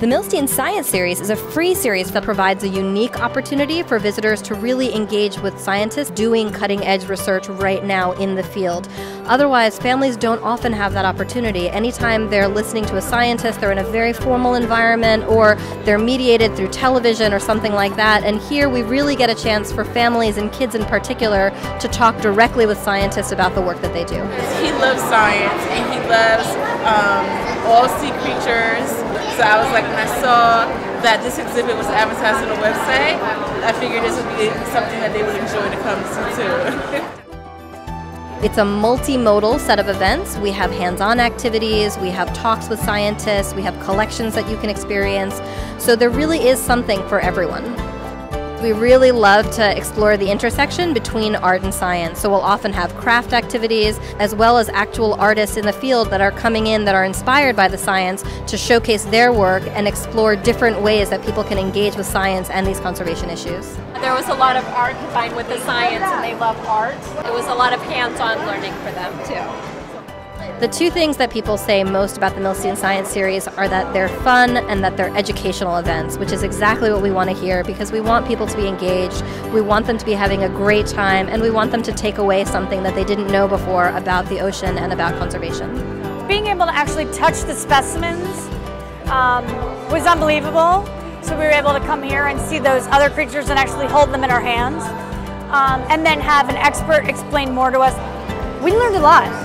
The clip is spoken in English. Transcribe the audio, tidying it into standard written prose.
The Milstein Science Series is a free series that provides a unique opportunity for visitors to really engage with scientists doing cutting-edge research right now in the field. Otherwise, families don't often have that opportunity. Anytime they're listening to a scientist, they're in a very formal environment, or they're mediated through television or something like that. And here we really get a chance for families and kids in particular to talk directly with scientists about the work that they do. He loves science and he loves all sea creatures. So I was like, when I saw that this exhibit was advertised on the website, I figured this would be something that they would enjoy to come to too. It's a multimodal set of events. We have hands-on activities, we have talks with scientists, we have collections that you can experience. So there really is something for everyone. We really love to explore the intersection between art and science. So we'll often have craft activities as well as actual artists in the field that are coming in that are inspired by the science to showcase their work and explore different ways that people can engage with science and these conservation issues. There was a lot of art combined with the science, and they love art. It was a lot of hands-on learning for them too. The two things that people say most about the Milstein Science Series are that they're fun and that they're educational events, which is exactly what we want to hear, because we want people to be engaged, we want them to be having a great time, and we want them to take away something that they didn't know before about the ocean and about conservation. Being able to actually touch the specimens was unbelievable. So we were able to come here and see those other creatures and actually hold them in our hands, and then have an expert explain more to us. We learned a lot.